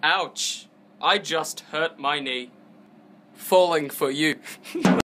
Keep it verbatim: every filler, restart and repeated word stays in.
Ouch. I just hurt my knee. Falling for you.